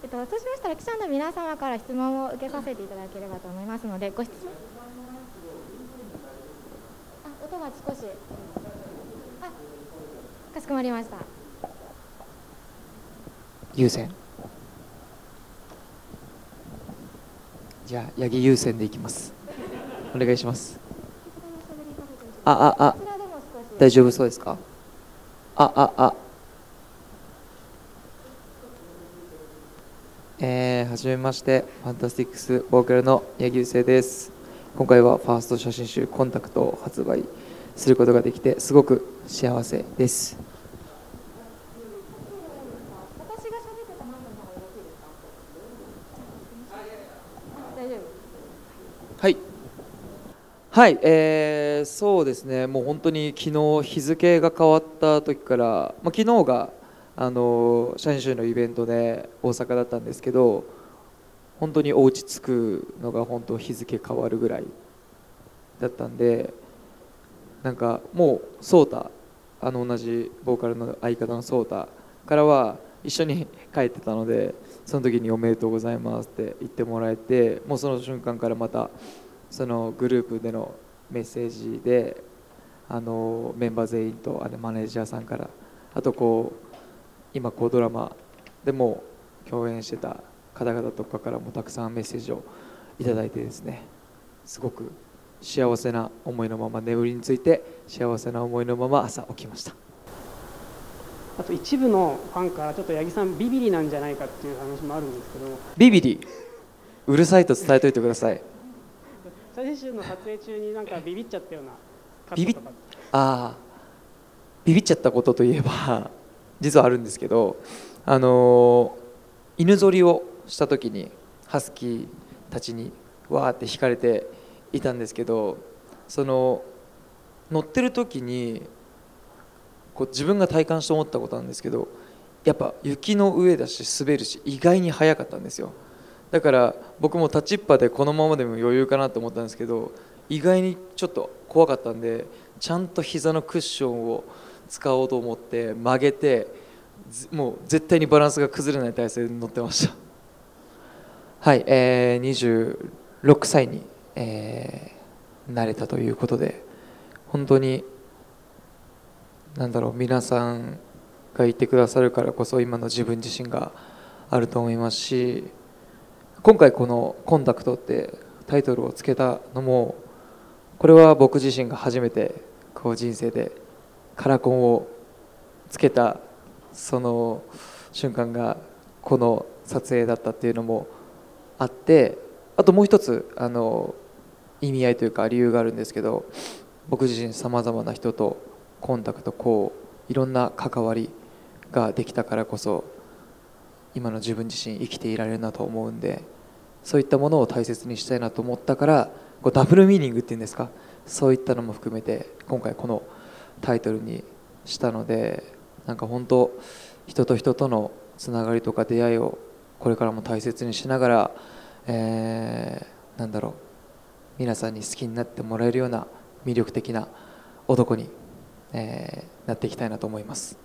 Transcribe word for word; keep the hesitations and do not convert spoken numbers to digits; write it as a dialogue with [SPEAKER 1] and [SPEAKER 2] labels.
[SPEAKER 1] えっと、そうしましたら記者の皆様から質問を受けさせていただければと思いますので、ご質問。あ、音が少し。あ、かしこまりました。
[SPEAKER 2] 優先。じゃあ八木優先でいきます。お願いします。あああ、大丈夫そうですか。あああ。えー、はじめまして、ファンタスティックスボーカルの八木優生です。今回はファースト写真集コンタクトを発売することができてすごく幸せです。
[SPEAKER 1] 私が喋ってたマントの方がよろしいですか。大丈夫。
[SPEAKER 2] はいはい、えー、そうですね、もう本当に昨日日付が変わった時から、まあ、昨日があの写真集のイベントで大阪だったんですけど、本当にお家着くのが本当日付変わるぐらいだったんで、なんかもうソータ、あの同じボーカルの相方のソータからは一緒に帰ってたので、その時におめでとうございますって言ってもらえて、もうその瞬間からまたそのグループでのメッセージで、あのメンバー全員とあれマネージャーさんから、あとこう今こうドラマでも共演してた方々とかからもたくさんメッセージをいただいてですね、すごく幸せな思いのまま眠りについて幸せな思いのまま朝起きました。
[SPEAKER 3] あと一部のファンからちょっと八木さんビビリなんじゃないかっていう話もあるんですけど。
[SPEAKER 2] ビビリ、うるさいと伝えといてください。
[SPEAKER 3] 写真集の撮影中になんかビビっちゃったようなカ
[SPEAKER 2] ビビ
[SPEAKER 3] ットとか。
[SPEAKER 2] ああビビっちゃったことといえば実はあるんですけど、あのー、犬ぞりをした時にハスキーたちにわーって惹かれていたんですけど、その乗ってる時にこう自分が体感して思ったことなんですけど、やっぱ雪の上だし滑るし意外に速かったんですよ。だから僕も立ちっぱでこのままでも余裕かなと思ったんですけど、意外にちょっと怖かったんで、ちゃんと膝のクッションを使おうと思って曲げて、もう絶対にバランスが崩れない体勢で乗ってました。はい、えー、にじゅうろくさいに、えー、なれたということで、本当になんだろう、皆さんがいてくださるからこそ今の自分自身があると思いますし、今回この「コンタクト」ってタイトルをつけたのも、これは僕自身が初めてこう人生でカラコンをつけたその瞬間がこの撮影だったっていうのもあって、あともう一つあの意味合いというか理由があるんですけど、僕自身さまざまな人とコンタクト、こういろんな関わりができたからこそ今の自分自身生きていられるなと思うんで、そういったものを大切にしたいなと思ったから、こうダブルミーニングっていうんですか、そういったのも含めて今回このタイトルにしたので、なんか本当人と人とのつながりとか出会いをこれからも大切にしながら、えー、なんだろう、皆さんに好きになってもらえるような魅力的な男に、えー、なっていきたいなと思います。